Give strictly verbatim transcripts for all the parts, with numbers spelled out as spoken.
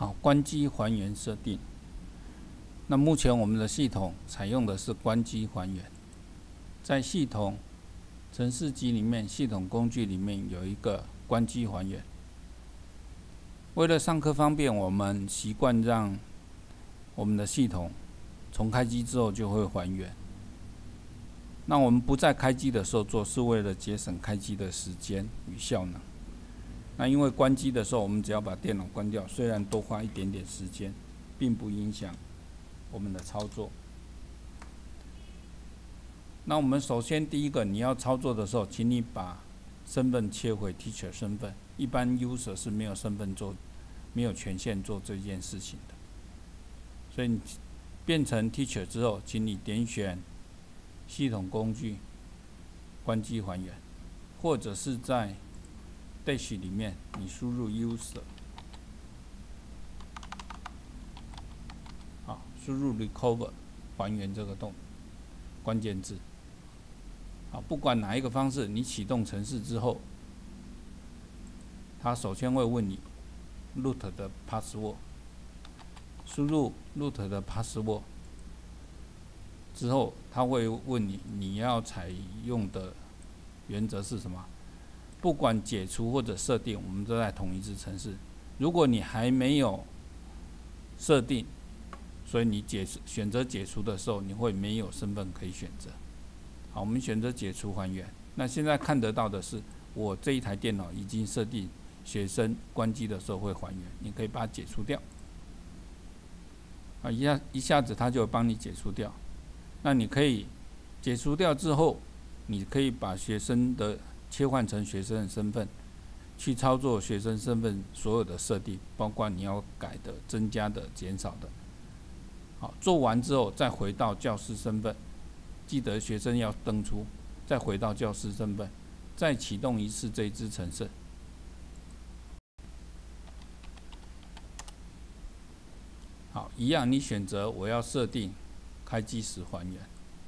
好，关机还原设定。那目前我们的系统采用的是关机还原，在系统程式集里面，系统工具里面有一个关机还原。为了上课方便，我们习惯让我们的系统从开机之后就会还原。那我们不在开机的时候做，是为了节省开机的时间与效能。那因为关机的时候，我们只要把电脑关掉，虽然多花一点点时间，并不影响我们的操作。那我们首先第一个，你要操作的时候，请你把身份切回 teacher 身份。一般 user 是没有身份做，没有权限做这件事情的。所以你变成 teacher 之后，请你点选系统工具关机还原，或者是在 dash 里面你输入 user， 好，输入 recover 还原这个动关键字。好，不管哪一个方式，你启动程式之后，它首先会问你 root 的 password， 输入 root 的 password 之后，它会问你你要采用的原则是什么。不管解除或者设定，我们都在同一支程式。如果你还没有设定，所以你解选择解除的时候，你会没有身份可以选择。好，我们选择解除还原。那现在看得到的是，我这一台电脑已经设定学生关机的时候会还原，你可以把它解除掉。啊，一下一下子它就帮你解除掉。那你可以解除掉之后，你可以把学生的切换成学生的身份，去操作学生身份所有的设定，包括你要改的、增加的、减少的。好，做完之后再回到教师身份，记得学生要登出，再回到教师身份，再启动一次这一支程式。好，一样，你选择我要设定开机时还原，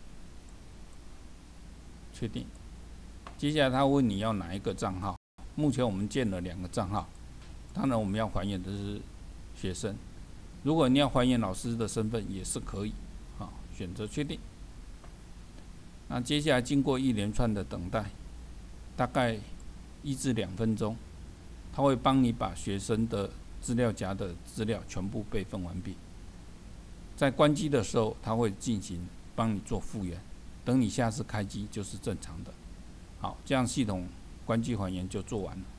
确定。接下来他问你要哪一个账号，目前我们建了两个账号，当然我们要还原的是学生，如果你要还原老师的身份也是可以。好，选择确定。那接下来经过一连串的等待，大概一至两分钟，他会帮你把学生的资料夹的资料全部备份完毕。在关机的时候，他会进行帮你做复原，等你下次开机就是正常的。好，这样系统关机还原就做完了。